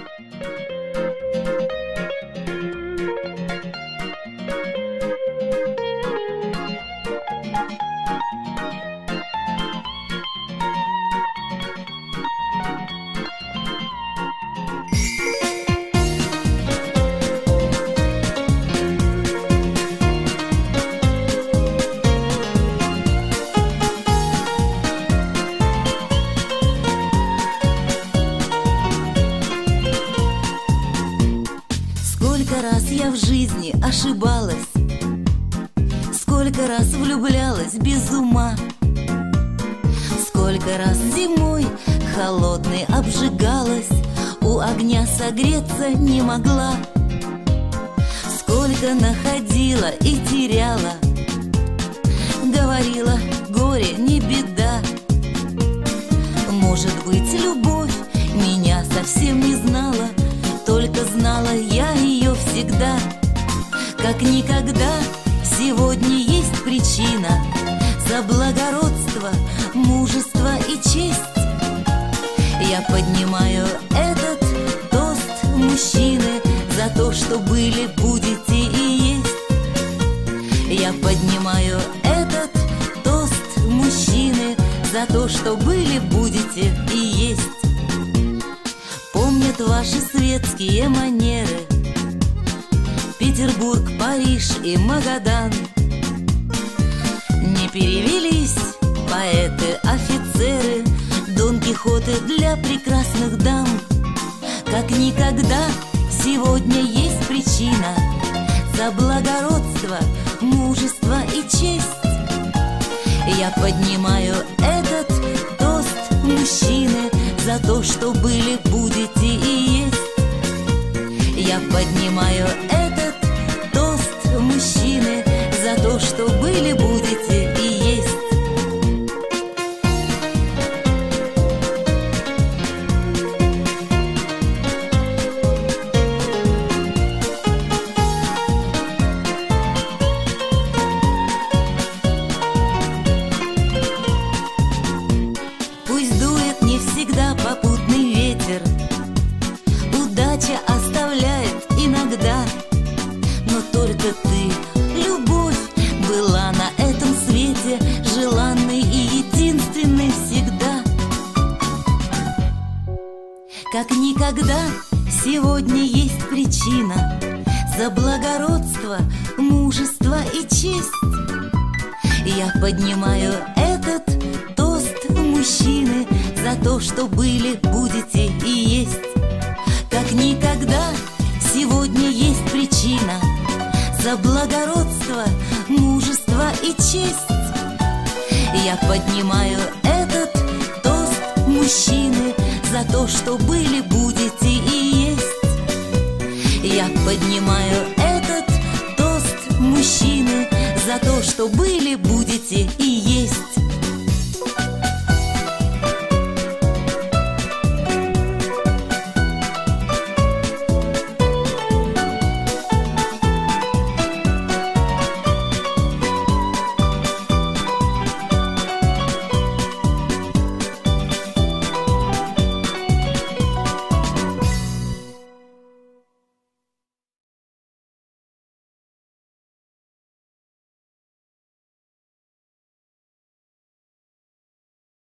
Сколько раз я в жизни ошибалась, сколько раз влюблялась без ума, сколько раз зимой холодной обжигалась, у огня согреться не могла. Сколько находила и теряла, говорила, горе не беда. Может быть, любовь меня совсем не знала, только знала я ее всегда. Как никогда сегодня есть причина за благородство, мужество и честь. Я поднимаю этот тост, мужчины, за то, что были, будете и есть. Я поднимаю этот тост, мужчины, за то, что были, будете и есть. Помнят ваши светские манеры Петербург, Париж и Магадан. Не перевелись поэты, офицеры, Дон Кихоты для прекрасных дам. Как никогда сегодня есть причина за благородство, мужество и честь. Я поднимаю этот тост, мужчины, за то, что были, будете и есть. Я поднимаю этот тост, мужчины, за то, что были, будете и есть. Пусть дует не всегда попутный ветер, удача оставляет иногда, но только ты, любовь, была на этом свете желанной и единственной всегда. Как никогда сегодня есть причина за благородство, мужество и честь. Я поднимаю этот тост, мужчины, за то, что были, будете и есть. Как никогда сегодня есть причина за благородство, мужество и честь. Я поднимаю этот тост, мужчины, за то, что были, будете и есть. Я поднимаю этот тост, мужчины, за то, что были, будете и есть.